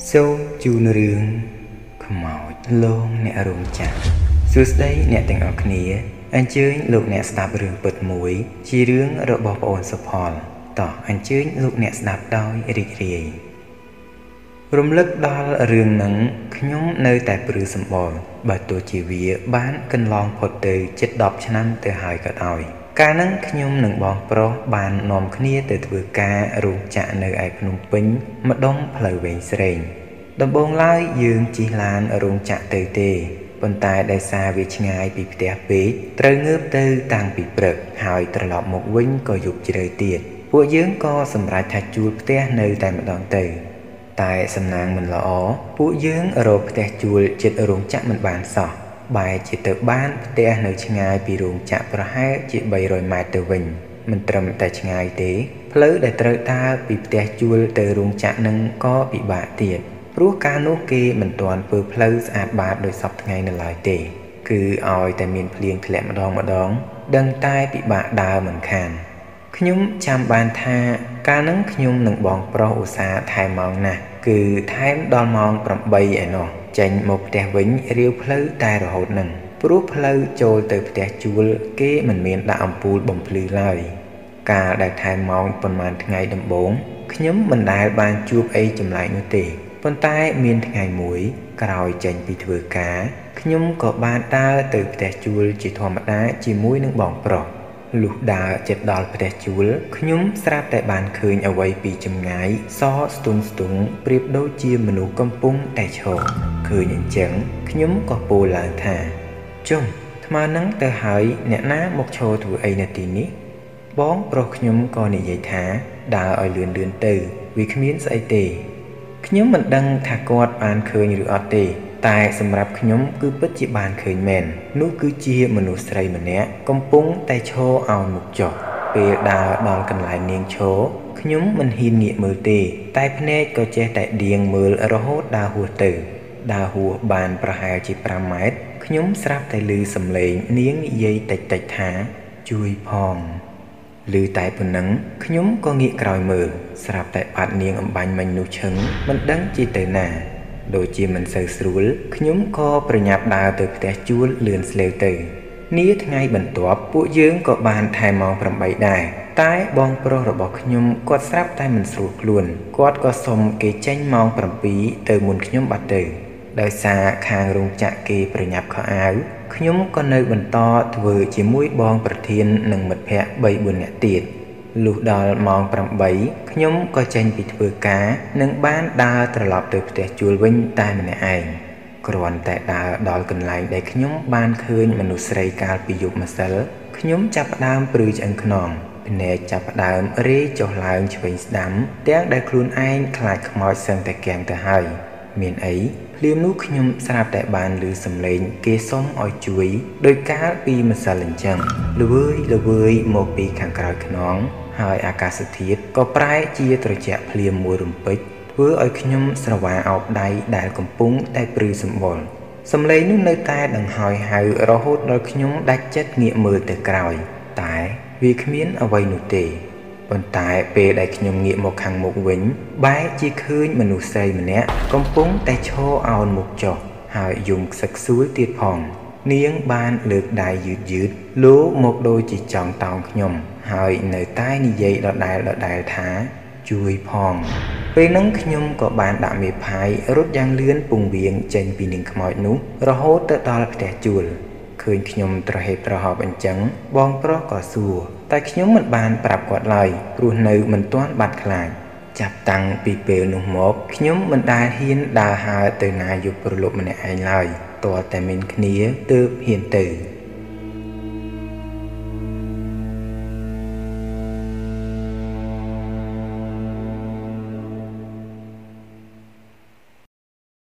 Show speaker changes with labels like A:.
A: សូមជូនរឿងខ្មោចលងអ្នករោងចក្រសួស្តីអ្នកទាំងអស់គ្នាអញ្ជើញលោកអ្នកស្ដាប់រឿងពិតមួយជារឿងរបស់ប្អូនសុផលតោះអញ្ជើញលោកអ្នកស្ដាប់ដោយរីករាយរំលឹកដល់រឿងនឹងខ្ញុំនៅតែព្រឺសម្បល់បើទោះជាវាបានកន្លងផុតទៅជិត10ឆ្នាំទៅហើយក៏ដោយកាលហ្នឹងខ្ញុំនិងបងប្រុសបាននាំគ្នាទៅធ្វើការរោងចក្រនៅឯភ្នំពេញម្ដុំផ្លូវវែងស្រេងដំបូងឡើយយើងជិះឡានរោងចក្រទៅទេប៉ុន្តែដោយសារវាឆ្ងាយពីផ្ទះពេកត្រូវងើបទៅតាំងពីព្រឹកហើយត្រឡប់មកវិញក៏យប់ជ្រៅទៀតពួកយើងក៏សម្រេចថាជួលផ្ទះនៅតែម្ដងទៅតែសំណាងមិនល្អពួកយើងរកផ្ទះជួលជិតរោងចក្រមិនបានសោះបែរជាទៅបានផ្ទះនៅឆ្ងាយពីរោងចក្រប្រហែលជា300ម៉ែត្រទៅវិញមិនត្រឹមតែឆ្ងាយទេផ្លូវដែលត្រូវដើរពីផ្ទះជួលទៅរោងចក្រនឹងក៏ពិបាកទៀតព្រោះកាលនោះគេមិនទាន់ធ្វើផ្លូវស្អាតបាតដោយសពថ្ងៃនៅឡើយទេគឺឲ្យតែមានភ្លៀងធ្លាក់ម្ដងដឹងតែពិបាកដើរមិនខានខ្ញុំចាំបានថាកាលហ្នឹងខ្ញុំនិងបងប្រុសឧស្សាហ៍ថែមម៉ោងណាស់គឺថែមដល់ម៉ោង8ឯណោះចេញមកផ្ទះវិញរាវផ្លូវតែរហូតនឹងព្រោះផ្លូវចូលទៅផ្ទះជួលគេមិនមានដាក់អំពូលបំភ្លឺឡើយកាលដែលថែមម៉ោងប៉ុន្មានថ្ងៃដំបូងខ្ញុំមិនដែលបានជួបអីចម្លែកនោះទេប៉ុន្តែមានថ្ងៃមួយក្រោយចេញពីធ្វើការខ្ញុំក៏បានដើរទៅផ្ទះជួលជាធម្មតាជាមួយនឹងបងប្រុសលុះដើរជិតដល់ផ្ទះជួលខ្ញុំស្រាប់តែបានឃើញអ្វីពីចម្ងាយសស្ទង់ប្រៀបដូចជាមនុស្សកំពុងតែឈរឃើញអញ្ចឹងខ្ញុំក៏ពោលឡើងថាចុះថ្មនឹងទៅហើយអ្នកណាមកឈរធ្វើអីនៅទីនេះបងប្រុសខ្ញុំក៏និយាយថាដើរឲ្យលឿនទៅវាគ្មានស្អីទេខ្ញុំមិនដឹងថាគាត់បានឃើញឬអត់ទេតែសម្រាប់ខ្ញុំគឺពិតជាបានឃើញមែននោះគឺជាមនុស្សស្រីម្នាក់កំពុងតែឈរឲ្យមុខចុះពេលដើរដល់កន្លែងនាងឈរខ្ញុំមិនហ៊ានងាកមើលទេតែភ្នែកក៏ចេះតែដៀងមើលរហូតដើរហួសទៅដើរហួសបានប្រហែលជា5ម៉ែត្រខ្ញុំស្រាប់តែឮសំឡេងនាងនិយាយតិចថាជួយផងឮតែប៉ុណ្ណឹងខ្ញុំក៏ងាកក្រោយមើលស្រាប់តែបាត់នាងអំបញ្ញមិញនោះឈឹងមិនដឹងជាទៅណាដូចជាមិនសូវស្រួលខ្ញុំក៏ប្រញាប់ដើរទៅផ្ទះជួលលឿនស្លេវទៅនាថ្ងៃបន្ទាប់ពួកយើងក៏បានថែម៉ោង8ដែរតែបងប្រុសរបស់ខ្ញុំគាត់ស្រាប់តែមិនស្រួលខ្លួនគាត់ក៏សុំគេចេញម៉ោង7ទៅមុនខ្ញុំបាត់ទៅដោយសារខាងរោងចក្រគេប្រញាប់ខោអាវខ្ញុំក៏នៅបន្តធ្វើជាមួយបងប្រធាននិងមិត្តភ័ក្តិ 3-4 នាក់ទៀតលុះដល់ម៉ោង8ខ្ញុំក៏ចេញពីធ្វើការនិងបានដើរត្រឡប់ទៅផ្ទះជួលវិញតែម្នាក់ឯងគ្រាន់តែដើរដល់កន្លែងដែលខ្ញុំបានឃើញមនុស្សស្រីកាលពីយប់ម្សិលខ្ញុំចាប់ផ្ដើមព្រឺឆ្អឹងខ្នងភ្នែកចាប់ផ្ដើមរេចុះឡើងឆ្វេងស្ដាំទាំងដែលខ្លួនឯងខ្លាចខ្មោចសឹងតែគាំងទៅហើយមានអីភ្លាមនោះខ្ញុំស្រាប់តែបានឮសំឡេងគេសុំឲ្យជួយដោយកាលពីម្សិលអញ្ចឹងល្វើយមកពីខាងក្រោយខ្នងហើយអាកាសធាតុក៏ប្រែជាត្រជាក់ភ្លាមមួយរំពេចធ្វើឲ្យខ្ញុំស្រវាអោបដៃដែលកំពុងតែព្រឺសម្បុរសំឡេងនោះនៅតែដង្ហោយហៅរហូតដល់ខ្ញុំដាច់ចិត្តងាកមើលទៅក្រោយតែវាគ្មានអ្វីនោះទេប៉ុន្តែពេលដែលខ្ញុំងាកមកខាងមុខវិញបែរជាឃើញមនុស្សស្រីម្នាក់កំពុងតែឈរអោនមុខចុះហើយយំខ្សឹកខ្សួលទៀតផងនាងបានលើកដៃយឺតលោមកដូចជាចង់តោងខ្ញុំហើយនៅតែនិយាយដដែលថាជួយផងពេលហ្នឹងខ្ញុំក៏បានដាក់មេផាយរត់យ៉ាងលឿនពងវៀងចេញពីនាងខ្មោចនោះរហូតទៅដល់ផ្ទះជួលឃើញខ្ញុំត្រហេបត្រហប់អញ្ចឹងបងប្រុសក៏សួរតែខ្ញុំមិនបានប្រាប់គាត់ឡើយព្រោះនៅមិនទាន់បាត់ខ្លាចចាប់តាំងពីពេលនោះមកខ្ញុំមិនដែលហ៊ានដើរហើរទៅណាយប់ព្រលប់ម្នាក់ឯងឡើយទាល់តែមានគ្នាទើបហ៊ានទៅ